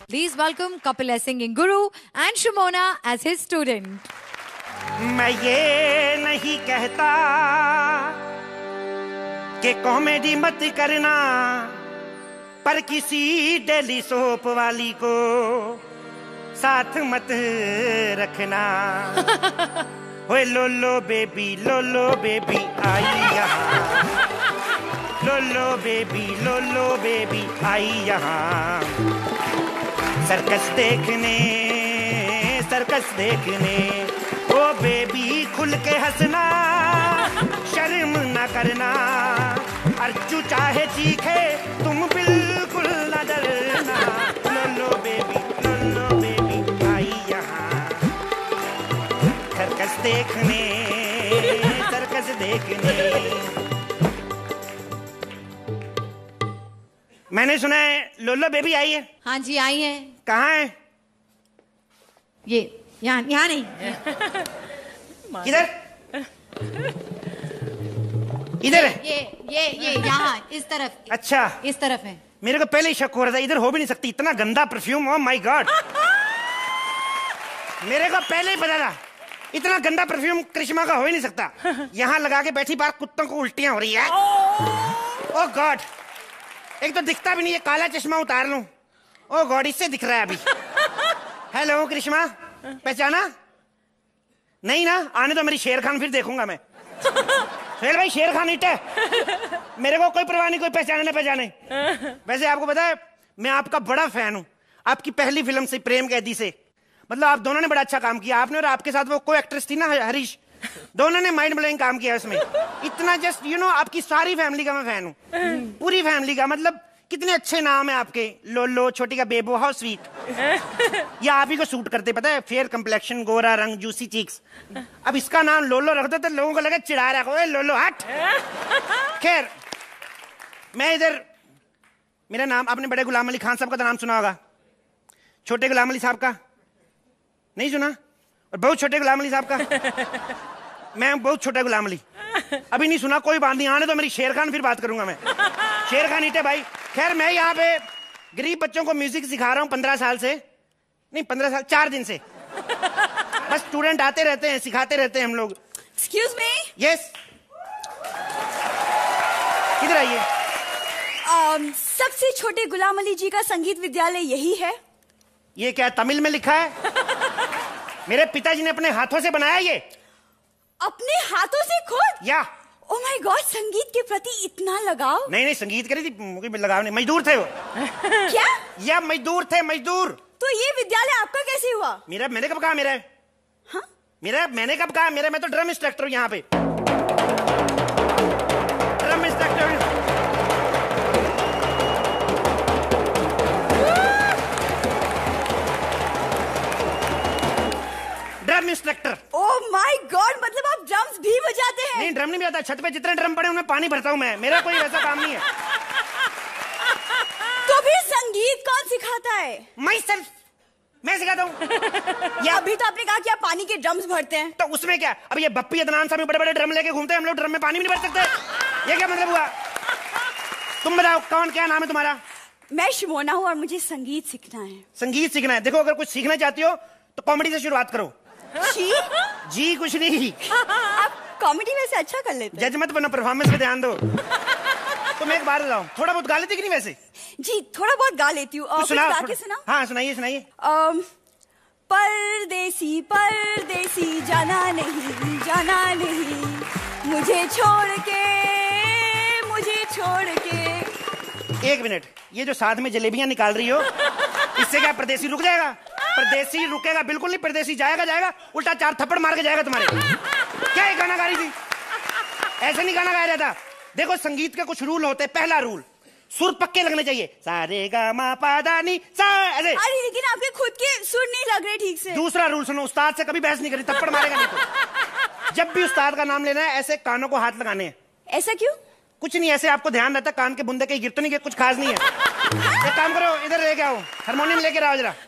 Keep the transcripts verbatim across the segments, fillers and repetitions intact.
Please welcome Kapil as singing guru and Shimona as his student. मैं ये नहीं कहता कि कॉमेडी मत करना, पर किसी डेली सोप वाली को साथ मत रखना। ओए लोलो बेबी लोलो बेबी आई यहाँ, लोलो बेबी लोलो बेबी आई यहाँ, सर्कस देखने सर्कस देखने। ओ बेबी खुल के हंसना, शर्म न करना, अर्जू चाहे चीखे तुम बिल्कुल न डरना। लोलो बेबी लोलो बेबी आई यहाँ, सर्कस देखने सर्कस देखने। मैंने सुना है लोलो बेबी आई है। हाँ जी आई है। कहाँ है? ये यहाँ यहाँ नहीं। किधर? इधर है। ये ये ये यहाँ इस तरफ। अच्छा इस तरफ है। मेरे को पहले ही शक हो रहा था, इधर हो भी नहीं सकती, इतना गंदा परफ्यूम। ओह माय गॉड, मेरे को पहले ही पता था इतना गंदा परफ्यूम करिश्मा का हो ही नहीं सकता। यहाँ लगा के बैठी बार कुत्तों को उल्टियां हो रही है। ओह गॉड, एक तो दिखता भी नहीं है, काला चश्मा उतार लूं। ओह गॉड, इससे दिख रहा है अभी। हेलो करिश्मा, पहचाना नहीं ना? आने तो मेरी शेर खान, फिर देखूंगा मैं। सुहेल भाई शेर खान हिट है, मेरे को कोई परवाह नहीं, कोई पहचाने ना पहचाने। वैसे आपको पता है मैं आपका बड़ा फैन हूँ, आपकी पहली फिल्म से, प्रेम कैदी से। मतलब आप दोनों ने बड़ा अच्छा काम किया, आपने और आपके साथ वो कोई एक्ट्रेस थी ना हरीश, दोनों ने माइंड ब्लोइंग काम किया उसमें। इतना जस्ट यू नो, आपकी सारी फैमिली का मैं फैन हूँ, पूरी फैमिली का। मतलब कितने अच्छे नाम है आपके, लोलो, छोटी का बेबो, हाउ स्वीट। ये आप ही को सूट करते, पता है, फेयर कंप्लेक्शन, गोरा रंग, जूसी चीक्स। अब इसका नाम लोलो रख दो तो लोगों को लगा चिढ़ा रहा है, लोलो हट। खैर मैं इधर, मेरा नाम, आपने बड़े गुलाम अली खान साहब का तो नाम सुना होगा, छोटे गुलाम अली साहब का नहीं सुना? और बहुत छोटे गुलाम अली साहब का, मैं बहुत छोटा गुलाम अली अभी नहीं सुना। कोई बात नहीं, आने तो मेरी शेर खान, फिर बात करूंगा मैं। शेर खान हिट है भाई। खैर मैं यहाँ पे गरीब बच्चों को म्यूजिक सिखा रहा हूँ पंद्रह साल से, नहीं पंद्रह साल, चार दिन से। बस स्टूडेंट आते रहते हैं, सिखाते रहते हैं हम लोग। Excuse me. यस, किधर आइए। um, सबसे छोटे गुलाम अली जी का संगीत विद्यालय यही है। ये क्या तमिल में लिखा है? मेरे पिताजी ने अपने हाथों से बनाया ये। अपने हाथों से खुद? या ओह माय गॉड, संगीत के प्रति इतना लगाव? नहीं नहीं, संगीत करी थी, मुझे लगाव नहीं, मजदूर थे वो। क्या? या मजदूर थे, मजदूर। तो ये विद्यालय आपका कैसे हुआ? मेरा, मैंने कब कहा मेरा है? हाँ? मेरा, मैंने कब कहा मेरा? मैं तो ड्रम इंस्ट्रक्टर हूँ यहाँ पे, drum instructor. Drum instructor. Oh my god, मतलब आप ड्रम्स भी बजाते हैं? नहीं, ड्रम नहीं बजाता, छत पे जितने ड्रम पड़े उनमें पानी भरता हूँ मैं, मेरा कोई वैसा काम नहीं है। तो फिर संगीत कौन सिखाता है? मैं सेल्फ, मैं सिखाता हूँ। या अभी तो आपने कहा कि आप पानी के ड्रम्स भरते हैं। तो उसमें क्या? अब ये बप्पी अदनान साहब बड़े बड़े ड्रम लेके घूमते हैं, हम लोग ड्रम में पानी भी नहीं भर सकते, ये क्या मतलब हुआ? तुम बताओ कौन, क्या नाम है तुम्हारा? मैं शिमोना हूँ और मुझे संगीत सीखना है। संगीत सीखना है? देखो अगर कुछ सीखना चाहती हो तो कॉमेडी से शुरुआत करो। जी? जी कुछ नहीं। आप कॉमेडी वैसे अच्छा कर लेते हैं। जज मत बनो, परफॉर्मेंस पे ध्यान दो। तुम एक बार बताओ, थोड़ा बहुत गा लेती कि नहीं वैसे? जी थोड़ा बहुत गा लेती हूँ। तो सुनाओ, गा के सुनाओ। हाँ सुनाइए सुनाइए। परदेसी परदेसी जाना नहीं जाना नहीं, मुझे छोड़ के मुझे छोड़ के। एक मिनट, ये जो साथ में जलेबियां निकाल रही हो, इससे क्या परदेसी रुक जाएगा? परदेसी रुकेगा बिल्कुल नहीं, परदेसी जाएगा जाएगा उल्टा चार थप्पड़ मार के जाएगा तुम्हारे। क्या ये गाना गा रही थी? ऐसे नहीं गाना गाया जाता। देखो संगीत के कुछ रूल होते हैं। पहला रूल, सुर पक्के लगने चाहिए, सारे गा मा पा दा नी सा, ऐसे। अरे लेकिन आपके खुद के सुर नहीं लग रहे ठीक से। दूसरा रूल सुनो, उस्ताद से कभी बहस नहीं करी, थप्पड़ मारेगा नहीं तो। जब भी उस्ताद का नाम लेना है ऐसे कानों को हाथ लगाने हैं। ऐसा क्यों? कुछ नहीं, ऐसे आपको ध्यान रहता, कान के बुंदे कहीं गिर तो नहीं गए, कुछ खास नहीं है। एक काम करो, इधर लेके आओ, हारमोनियम लेके आओ जरा।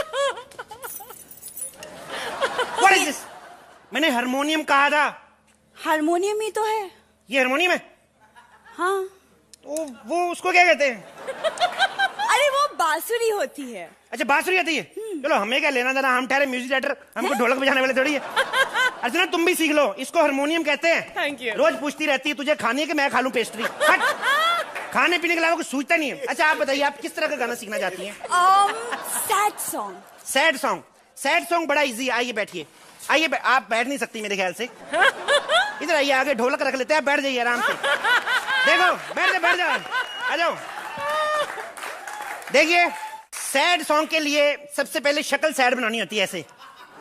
What is this? मैंने हारमोनियम कहा था। हारमोनियम ही तो है। ये हारमोनियम है? हाँ। तो वो उसको क्या कहते हैं? अरे वो बांसुरी होती है। अच्छा बांसुरी आती है, चलो हमें क्या लेना देना, हम ठहरे म्यूजिक डायरेक्टर, हमको ढोलक बजाने वाले थोड़ी है। अर्चना तुम भी सीख लो, इसको हारमोनियम कहते हैं। Thank you. रोज पूछती रहती है तुझे खानी है कि मैं खा लूं पेस्ट्री। खाने पीने के अलावा कुछ सूझता नहीं है। अच्छा आप बताइए आप किस तरह का गाना सीखना चाहती हैं? Sad song. Sad song, sad song बड़ा इजी। आइए बैठिए, आइए बै... आप बैठ नहीं सकती मेरे ख्याल से। इधर आइए, आगे ढोलक रख लेते हैं, बैठ जाइए आराम से। देखो बैठ जाओ, बैठ जाओ, आ जाओ। देखिए सैड सॉन्ग के लिए सबसे पहले शक्ल सैड बनानी होती है ऐसे।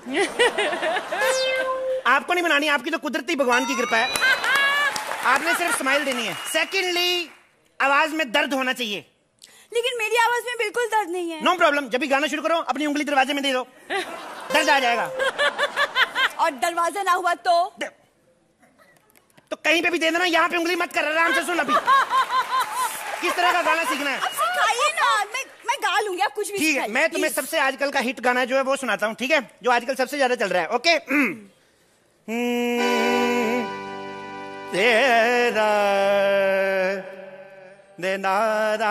आपको नहीं बनानी, आपकी तो कुदरती भगवान की कृपा है, आपने सिर्फ स्माइल देनी है। सेकेंडली आवाज में दर्द होना चाहिए। लेकिन मेरी आवाज में बिल्कुल दर्द नहीं है। नो प्रॉब्लम, जब भी गाना शुरू करो अपनी उंगली दरवाजे में दे दो, दर्द आ जाएगा। और दरवाजा ना हुआ तो तो कहीं पे भी दे देना, यहाँ पे उंगली मत कर, आराम से सुन। अभी किस तरह का गाना सीखना है? अब सिखाइए ना, मैं मैं गा लूंगी, आप कुछ भी ठीक है, मैं तुम्हें सबसे आजकल का हिट गाना जो है वो सुनाता हूँ, ठीक है? जो आजकल सबसे ज्यादा चल रहा है। ओके तेरा देनारा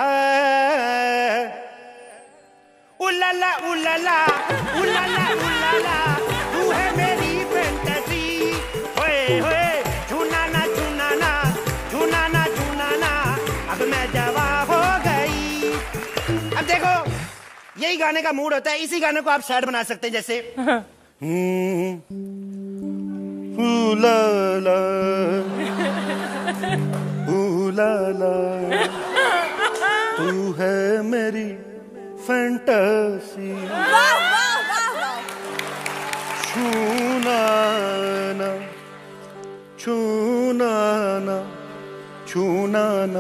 उलाला उलाला उलाला उलाला, तू है मेरी फैंटेसी। होए होए झूनाना झूनाना झूनाना झूनाना, अब मैं जवा हो गई। अब देखो यही गाने का मूड होता है, इसी गाने को आप सैड बना सकते हैं जैसे उलाला उलाला, तू है मेरी फैंटेसी। वाह वाह वाह वाह। छूना ना छूना ना छूना ना,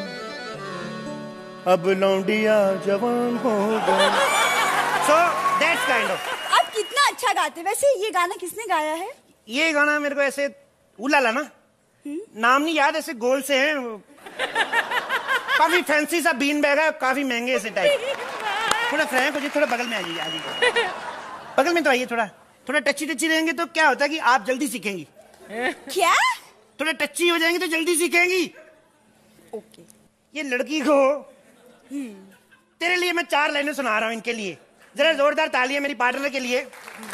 अब लौंडिया जवान हो गई। So that's kind of. आप कितना अच्छा गाते हैं। वैसे ये गाना किसने गाया है? ये गाना मेरे को ऐसे उलाला ना, नाम नहीं याद, ऐसे गोल से है, काफी फैंसी सा बीन बैग है, काफी महंगे से टाइप। थोड़ा फ्रैंक हो जाइए, थोड़ा बगल में आ जाइए, आ जाइए बगल में तो आइए। थोड़ा थोड़ा टच्ची टच्ची रहेंगे तो क्या होता है कि आप जल्दी सीखेंगी। क्या? थोड़ा टच्ची हो जाएंगे तो जल्दी सीखेंगी। ओके। ये लड़की को तेरे लिए मैं चार लाइनें सुना रहा हूं, इनके लिए जरा जोरदार तालियां मेरी पार्टनर के लिए।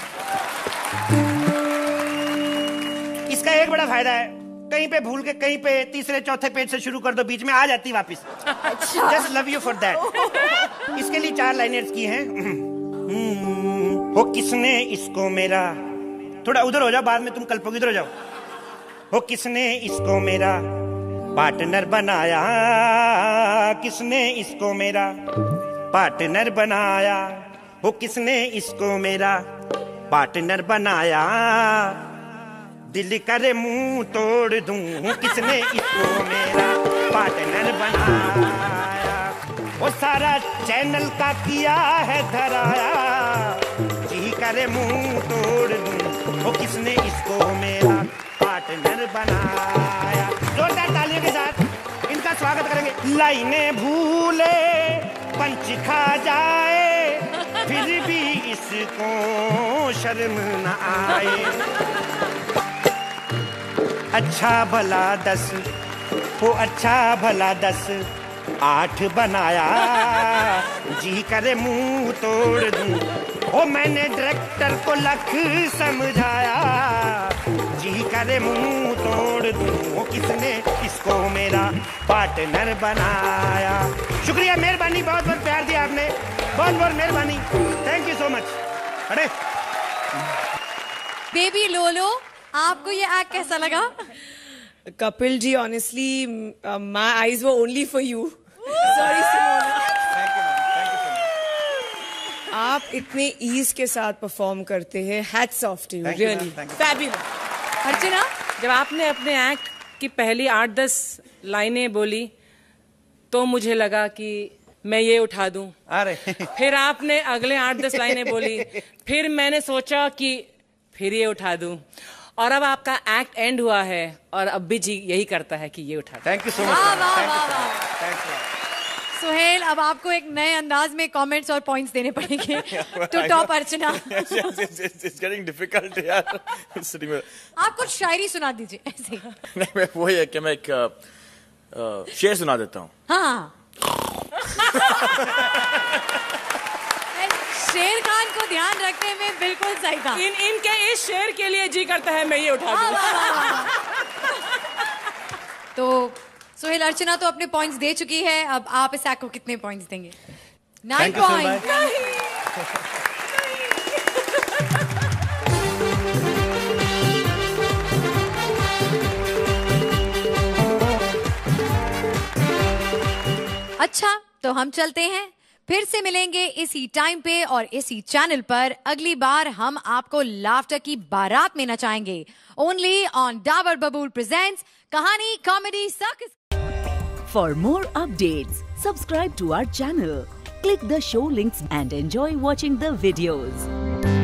इसका एक बड़ा फायदा है, कहीं पे भूल के कहीं पे तीसरे चौथे पेज से शुरू कर दो, बीच में आ जाती वापस। अच्छा। Just love you for that. इसके लिए चार लाइनें की हैं। हो किसने इसको मेरा, थोड़ा उधर हो जाओ, बाद में तुम कल्पोगी, इधर हो जाओ। हो किसने इसको मेरा पार्टनर बनाया, किसने इसको मेरा पार्टनर बनाया, हो किसने इसको मेरा पार्टनर बनाया, दिल करे मुंह तोड़ दूं, किसने इसको मेरा पार्टनर बनाया, वो सारा चैनल का किया है धराया, जी करे मुंह तोड़ दूं, वो किसने इसको मेरा पार्टनर बनाया। जोरदार तालियों के साथ इनका स्वागत करेंगे। लाइनें भूले पंच खा जाए, फिर भी इसको शर्म न आए, अच्छा भला दस, वो अच्छा भला दस आठ बनाया, जी करे मुंह तोड़ दूं, ओ मैंने डायरेक्टर को लख समझाया, जी करे मुंह तोड़ दूं, वो किसने इसको मेरा पार्टनर बनाया। शुक्रिया, मेहरबानी, बहुत बहुत प्यार दिया आपने, बहुत बहुत मेहरबानी, थैंक यू सो मच। अरे बेबी लोलो, आपको ये एक्ट कैसा लगा? Kapil ji, honestly my eyes were only for you. Sorry Simona. आप इतने ईज के साथ परफॉर्म करते हैं, hats off to you, really fabulous. Archana, जब आपने अपने एक्ट की पहली आठ दस लाइनें बोली तो मुझे लगा कि मैं ये उठा दूं। अरे फिर आपने अगले आठ दस लाइनें बोली, फिर मैंने सोचा कि फिर ये उठा दूं, और अब आपका एक्ट एंड हुआ है और अब भी जी यही करता है कि ये उठा। Thank you so much. वाह वाह वाह। सुहेल, अब आपको एक नए अंदाज में कमेंट्स और पॉइंट्स देने पड़ेंगे to top Archana. It's getting difficult यार। Sitting में। आप कुछ शायरी सुना दीजिए ऐसे ही। नहीं, मैं वही है कि मैं एक शेर सुना देता हूँ। हाँ शेर खान को ध्यान रखने में बिल्कुल सही था। इन इनके इस शेर के लिए जी करता है मैं ये उठा दूं। तो सोहेल, अर्चना तो अपने पॉइंट्स दे चुकी है, अब आप इस एक्ट को कितने पॉइंट्स देंगे? Nine point. अच्छा, तो हम चलते हैं, फिर से मिलेंगे इसी टाइम पे और इसी चैनल पर। अगली बार हम आपको लाफ्टर की बारात में नचाएंगे, only on Dabur Babool presents Kahani comedy circus. For more updates, subscribe to our channel, click the show links and enjoy watching the videos.